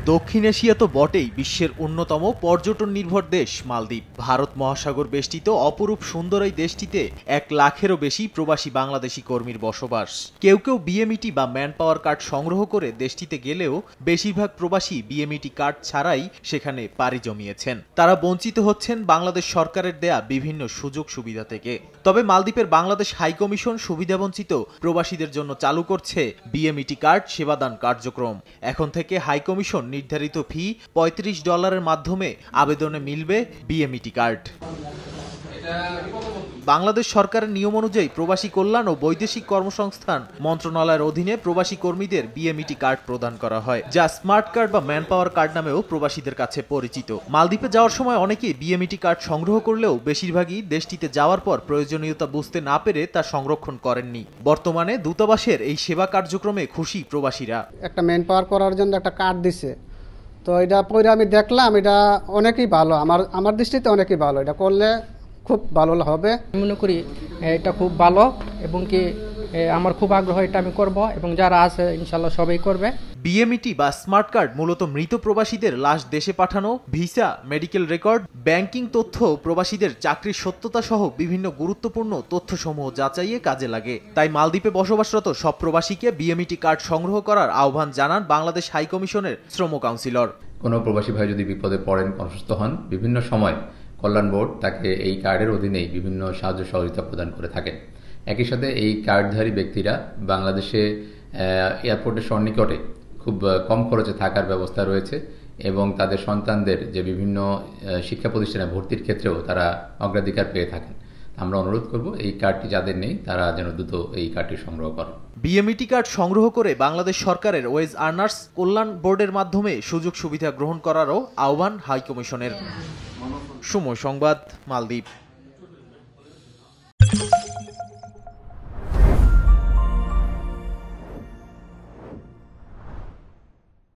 দক্ষিণ এশিয়া তো বটেই, বিশ্বের অন্যতম পর্যটন নির্ভর দেশ মালদ্বীপ। ভারত মহাসাগর বেষ্টিত অপরূপ সুন্দর এই দেশটিতে 1 লাখেরও বেশি প্রবাসী বাংলাদেশি কর্মীর বসবাস। কেউ কেউ বিএমইটি বা ম্যান পাওয়ার কার্ড সংগ্রহ করে দেশটিতে গেলেও বেশিরভাগ প্রবাসী বিএমইটি কার্ড ছাড়াই সেখানে পাড়ি জমিয়েছেন। তারা বঞ্চিত হচ্ছেন বাংলাদেশ সরকারের দেয়া বিভিন্ন সুযোগ সুবিধা থেকে। তবে মালদ্বীপের বাংলাদেশ হাইকমিশন সুবিধাবঞ্চিত প্রবাসীদের জন্য চালু করছে বিএমইটি কার্ড সেবাদান কার্যক্রম। এখন থেকে হাইকমিশন নির্ধারিত ফি $35 মাধ্যমে আবেদনে মিলবে বিএমইটি কার্ড। বাংলাদেশ সরকারের নিয়ম অনুযায়ী প্রবাসী কল্যাণ ও বৈদেশিক কর্মসংস্থান মন্ত্রণালয়ের অধীনে প্রবাসী কর্মীদের বিএমইটি কার্ড প্রদান করা হয়, যা স্মার্ট কার্ড বা ম্যান পাওয়ার কার্ড নামেও প্রবাসীদের কাছে পরিচিত। মালদ্বীপে যাওয়ার সময় অনেকেই বিএমইটি কার্ড সংগ্রহ করলেও বেশিরভাগই দেশটিতে যাওয়ার পর প্রয়োজনীয়তা বুঝতে না পেরে তা সংরক্ষণ করেননি। বর্তমানে দূতাবাসের এই সেবা কার্যক্রমে খুশি প্রবাসীরা। একটা ম্যান পাওয়ার করার জন্য একটা কার্ড দিছে, তো এটা পরে আমি দেখলাম এটা অনেকই ভালো, আমার দৃষ্টিতে অনেকই ভালো। এটা করলে খুব ভালো হবে মনে করি। এটা খুব ভালো এবং কি আমার খুব আগ্রহ, এটা আমি করব এবং যারা আছে ইনশাআল্লাহ সবাই করবে। বিএমইটি বা স্মার্ট কার্ড মূলত মৃত প্রবাসীদের লাশ দেশে পাঠানো, ভিসা, মেডিকেল রেকর্ড, ব্যাংকিং তথ্য, প্রবাসীদের চাকরির সত্যতা সহ বিভিন্ন গুরুত্বপূর্ণ তথ্যসমূহ যাচাইয়ে কাজে লাগে। তাই মালদ্বীপে বসবাসরত সব প্রবাসীকে বিএমইটি কার্ড সংগ্রহ করার আহ্বান জানান বাংলাদেশ হাইকমিশনের শ্রম কাউন্সিলর। কোনো প্রবাসী ভাই যদি বিপদে পড়েন, অসুস্থ হন, বিভিন্ন সময় কল্যাণ বোর্ড তাকে এই কার্ডের অধীনেই বিভিন্ন সাহায্য সহযোগিতা প্রদান করে থাকেন। একই সাথে এই কার্ডধারী ব্যক্তিরা বাংলাদেশে এয়ারপোর্টের সন্নিকটে খুব কম খরচে থাকার ব্যবস্থা রয়েছে এবং তাদের সন্তানদের যে বিভিন্ন শিক্ষা প্রতিষ্ঠানে ভর্তির ক্ষেত্রেও তারা অগ্রাধিকার পেয়ে থাকেন। আমরা অনুরোধ করব এই কার্ডটি যাদের নেই তারা যেন দ্রুত এই কার্ডটি সংগ্রহ করেন। বিএমইটি কার্ড সংগ্রহ করে বাংলাদেশ সরকারের ওয়েজ আর্নার্স কল্যাণ বোর্ডের মাধ্যমে সুযোগ সুবিধা গ্রহণ করারও আহ্বান হাইকমিশনের। সময় সংবাদ, মালদ্বীপ।